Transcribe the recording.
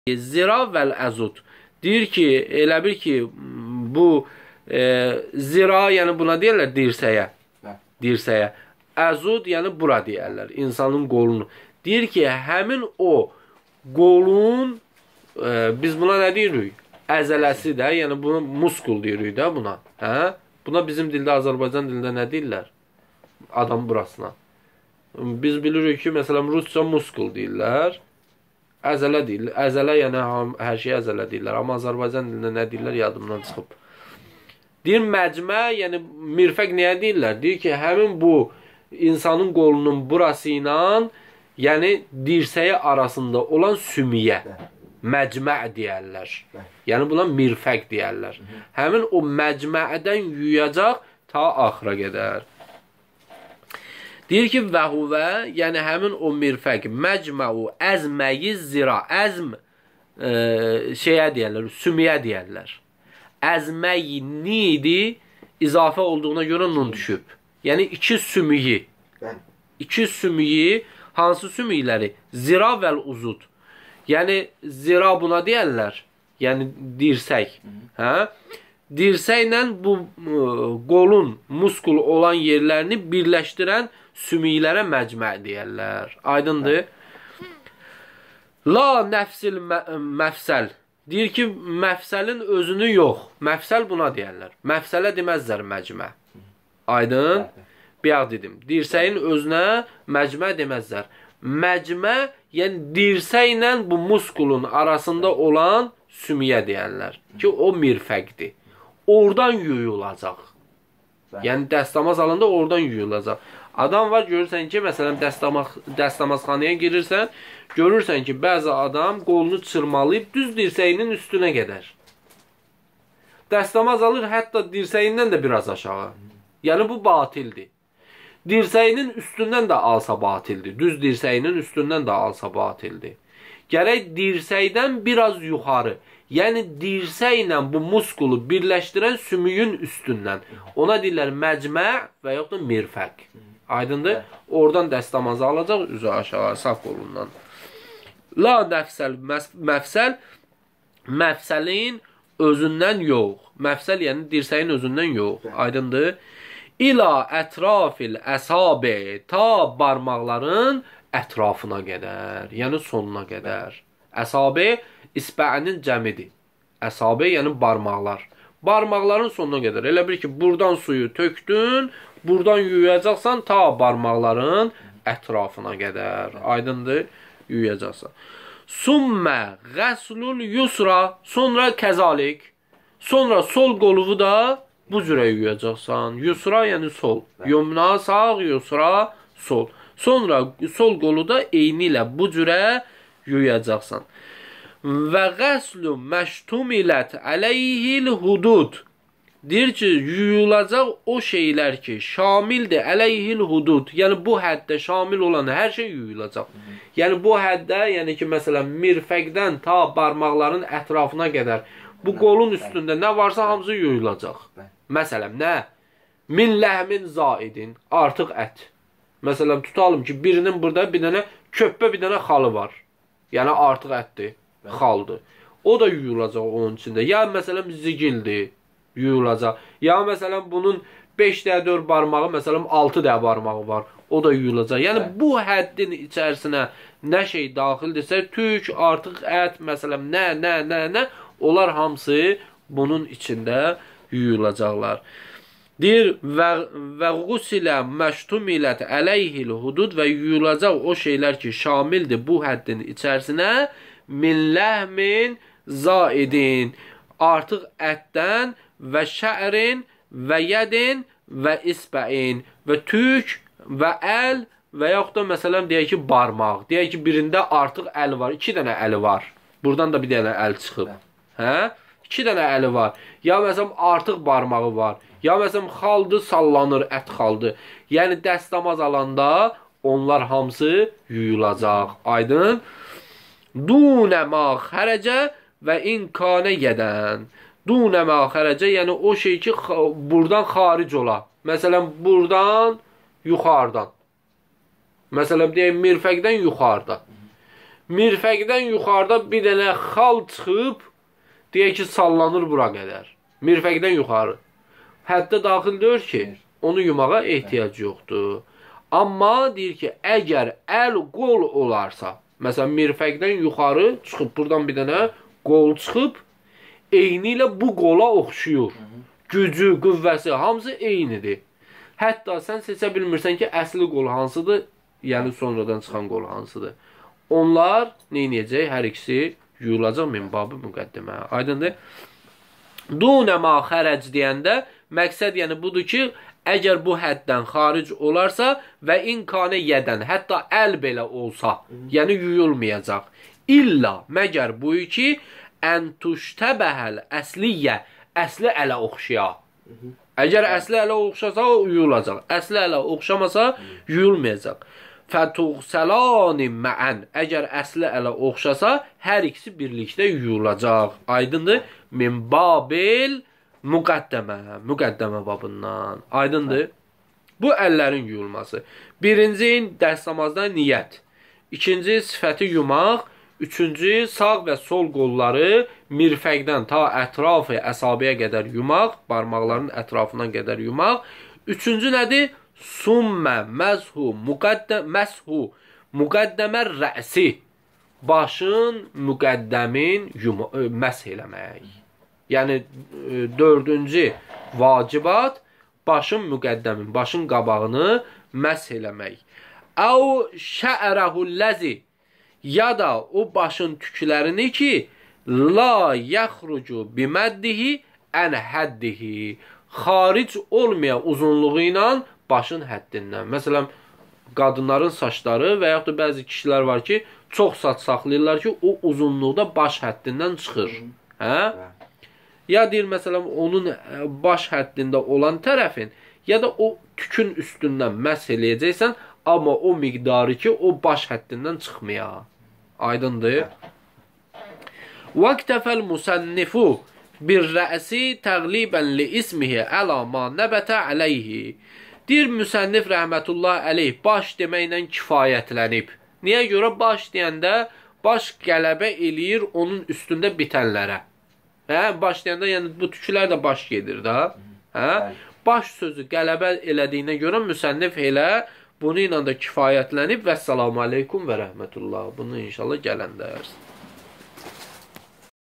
zira vəl əzud. Deyir ki, elə bil ki, bu zira, yəni buna deyirlər dirsəyə. Dirsəyə. Əzud, yəni bura deyərlər, insanın qolunu. Deyir ki, həmin o qolun, biz buna nə deyirik? Əzələsi də, yəni bunu muskul deyirik də buna. Hə? Buna bizim dildə, Azərbaycan dilində nə deyirlər? Adam burasına. Biz bilirik ki, məsələn, rusca muskul deyirlər. Əzələ deyirlər. Əzələ, yəni hər şey əzələ deyirlər. Amma Azərbaycan dilində nə deyirlər, yadımdan çıxıb. Deyir, məcmə, yəni mirfəq nəyə deyirlər? Deyir ki, həmin bu insanın qolunun burası ilə, yəni dirsəyi arasında olan sümüyə məcmə deyərlər. Yəni buna mirfəq deyərlər. Həmin o məcmədən yuyacaq ta axıra qədər. Deyir ki, və huvə, yəni həmin o mirfəq, məcməu, əzməyi zira, əzm şeyə deyərlər, sümüyə deyərlər. Əzməyi nidi, izafə olduğuna görə nun düşüb. Yəni iki sümüyü. İki sümüyü, hansı sümükləri? Zira vəl uzud. Yəni zira buna deyərlər. Yəni dirsək. Hə? Dirsəklə bu qolun muskul olan yerlərini birləşdirən sümüklərə məcmə deyərlər. Aydındır? La nəfsil məfsəl. Deyir ki, məfsəlin özünü yox. Məfsəl buna deyərlər. Məfsələ deməzlər məcmə. Aydın? Biyaq dedim. Dirsəyin özünə məcmə deməzlər. Məcmə, yəni dirsəklə bu muskulun arasında olan sümüyə deyərlər. Ki, o mirfəqdir. Oradan yuyulacaq. Yəni dəstəmaz alında oradan yuyulacaq. Adam var, görürsən ki, məsələn, dəstəmazxanaya girirsən, görürsən ki, bəzi adam qolunu çırmalayıb düz dirsəyinin üstünə qədər. Dəstəmaz alır, hətta dirsəyindən də biraz aşağı. Yəni, bu batildir. Dirsəyinin üstündən də alsa batildir. Düz dirsəyinin üstündən də alsa batildir. Gərək dirsəkdən biraz yuxarı, yəni dirsəklə bu muskulu birləşdirən sümüyün üstündən. Ona deyirlər məcmə və yaxud da mirfəq. Aydındır? Oradan dəstəmazı alacaq, üzü aşağı, sağ qolundan. La nəfsəl, məfsəl, məfsəlin özündən yox. Məfsəl, yəni dirsəyin özündən yox. Aydındır? İla ətrafil əsabi, ta barmaqların ətrafına qədər, yəni sonuna qədər. Əsabi, isbə'nin cəmidir. Əsabi, yəni barmaqlar. Barmaqların sonuna qədər. Elə bir ki, buradan suyu tökdün, buradan yuyacaqsan ta barmaqların ətrafına qədər. Aydındır? Yuyacaqsan. Sümmə qəslul yusra, sonra kəzalik. Sonra sol qoluvu da bu cürə yuyacaqsan. Yusra, yəni sol. Yumna, sağ, yusra, sol. Sonra sol qolu da eyni ilə bu cürə yuyacaqsan. Və qəslu məştumilət əleyhil hudud. Deyir ki, yuyulacaq o şeylər ki, şamildir əleyhil hudud. Yəni, bu həddə şamil olan hər şey yuyulacaq. Yəni, bu həddə, yəni ki, məsələn, mirfəqdən ta barmaqların ətrafına qədər bu qolun üstündə nə varsa hamısı yuyulacaq. Məsələn, nə? Min ləhmin zaidin, artıq ət. Məsələn, tutalım ki, birinin burada bir dənə köppə, bir dənə xalı var. Yəni, artıq ətdir, xaldır. O da yuyulacaq onun içində. Ya, məsələn, zigildir, yuyulacaq. Ya, məsələn, bunun 5 dəyə 4 barmağı, məsələn, 6 dəyə barmağı var. O da yuyulacaq. Yəni, bu həddin içərisinə nə şey daxildirsə, tük, artıq ət, məsələn, nə, onlar hamısı bunun içində yuyulacaqlar. Deyir, və qusilə məştumilət əleyhil hudud və yuyulacaq o şeylər ki, şamildir bu həddin içərisinə min ləhmin zaidin, artıq ətdən və şərin və yədin və isbəin və tük və əl və yaxud da məsələn deyək ki, barmaq. Deyək ki, birində artıq əl var, 2 dənə əli var. Buradan da bir dənə əl çıxıb. Hə? 2 dənə əli var. Ya məsələn, artıq barmağı var. Ya məsələn, xaldı, sallanır, ət xaldı. Yəni, dəstəmaz alanda onlar hamısı yuyulacaq. Aydın? Dunə ma xərəcə və imkanə yedən. Dunə ma xərəcə, yəni o şey ki, buradan xaric ola. Məsələn, buradan, yuxarıdan. Məsələn, deyək, mirfəqdən yuxarıda. Mirfəqdən yuxarıda bir dənə xal çıxıb, deyək ki, sallanır bura qədər. Mirfəqdən yuxarı. Həddə daxil deyir ki, onu yumağa ehtiyac yoxdur. Amma deyir ki, əgər əl qol olarsa, məsələn, mirfəqdən yuxarı çıxıb, buradan bir dənə qol çıxıb, eyni ilə bu qola oxşuyur. Gücü, qüvvəsi, hamısı eynidir. Hətta sən seçə bilmirsən ki, əsli qol hansıdır, yəni sonradan çıxan qol hansıdır. Onlar neynəyəcək? Hər ikisi yuyulacaq min babı müqəddimə. Aydındır? Dunəma xərəc deyəndə məqsəd yəni budur ki, əgər bu həddən xaric olarsa və imkanə yədən, hətta əl belə olsa, yəni yuyulmayacaq. İlla məgər bu ki, ən tuştəbəhəl əsliyyə, əsli ələ oxşaya. Əgər əsli ələ oxşasa, o yuyulacaq. Əsli ələ oxşamasa, yuyulmayacaq. Fətuğsəlani məən. Əgər əsli ələ oxşasa, hər ikisi birlikdə yuyulacaq. Aydındır? Min babil müqəddəmə. Müqəddəmə babından. Aydındır? Bu əllərin yuyulması. Birinci dəstəmazda niyyət. İkinci sifəti yumaq. Üçüncü sağ və sol qolları mirfəqdən ta ətrafı əsabiyə qədər yumaq. Barmaqların ətrafından qədər yumaq. Üçüncü nədir? Summə məzhu müqəddəmə rəsi. Başın müqəddəmin məsh eləmək. Yəni, dördüncü vacibat başın müqəddəmin, başın qabağını məsh eləmək. Əv şə'rəhulləzi, ya da o başın tüklərini ki, la yaxrucu biməddihi ən həddihi, xaric olmayan uzunluğu ilə başın həddindən. Məsələn, qadınların saçları və yaxud da bəzi kişilər var ki, çox saç saxlayırlar ki, o uzunluqda baş həddindən çıxır. Hə? Ya deyir, məsələn, onun baş həddində olan tərəfin, ya da o tükün üstündən məsh eləyəcəksən, amma o miqdarı ki, o baş həddindən çıxmaya. Aydındır? Vəqtəfəl musənnifu bir rəsi təqlibən li ismihi əla ma nəbətə əleyhi. Deyir, müsənnif rəhmətullah əleyh baş deməklə kifayətlənib. Niyə görə? Baş deyəndə baş qələbə eləyir onun üstündə bitənlərə. Hə? Baş deyəndə yəni bu tüklər də baş gedir da. Hə? Baş sözü qələbə elədiyinə görə müsənnif elə bunu ilə də kifayətlənib. Vəssalamu aleykum və rəhmətullah. Bunu inşallah gələn dərs.